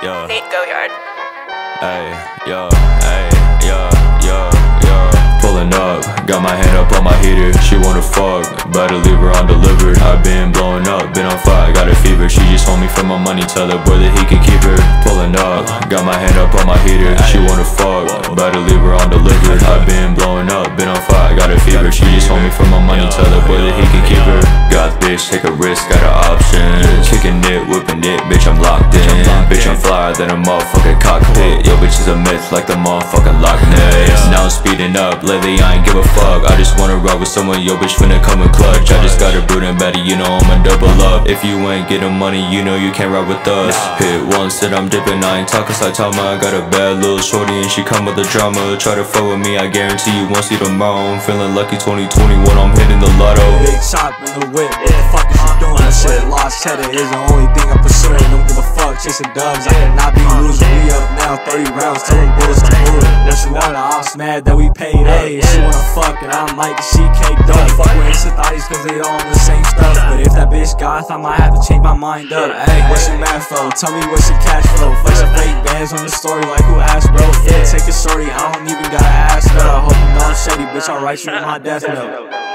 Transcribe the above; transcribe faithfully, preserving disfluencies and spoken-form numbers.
Yeah. Nate Goyard. Ay, yo, ay, yo, yo, yo. Pulling up, got my hand up on my heater. She wanna fuck, better leave her undelivered. I've been blowing up, been on fire, got a fever. She just want me for my money, tell her boy that he can keep her. Pulling up, got my hand up on my heater. She wanna fuck, better leave her undelivered. I've been blowing up, been on fire, got a fever. She just want me for my money, tell her boy that he can keep her. Got bitch, take a risk, got an option. Kicking it, whipping it, bitch I'm locked in. Bitch I'm flyer than a motherfucking cockpit. Yo bitch is a myth like the motherfucking Loch Ness. Now I'm speeding up, lately I ain't give a fuck. I just wanna ride with someone, yo bitch finna come in clutch. I just got a brood and baddie, you know I'ma double up. If you ain't getting money, you know you can't ride with us. Hit once that I'm dipping, I ain't talking Saitama. I got a bad little shorty and she come with the drama. Try to fuck with me, I guarantee you won't see tomorrow. I'm feeling lucky twenty twenty-one, I'm hitting the lotto. Big chop in the whip, what the fuck is you doing? That shit, lost cheddar is the only thing I'm pursuing. Don't give a fuck, chasing dubs, I cannot be losing. We up now, thirty rounds, telling bullets to move. What she want, I was mad that we paid up. She wanna fuck and I'm like, she caked up. Fuck with instant thotties cause they all on the same stuff. But if that bitch goth, I might have to change my mind up. Hey, what's your mad flow? Tell me what's your cash flow? Flexing fake bands on the story like who asked, bro? Yeah, take a shorty, I don't even gotta ask her. I hope you know I'm shady, bitch, I'll write you in my death note.